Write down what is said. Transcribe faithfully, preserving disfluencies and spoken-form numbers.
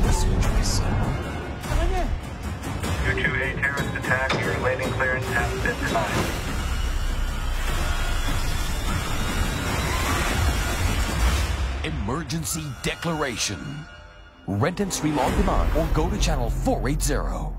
That's your choice. Tier two A terrorist attack. Your landing clearance has been denied. Emergency declaration. Rent and stream on demand or go to channel four eighty.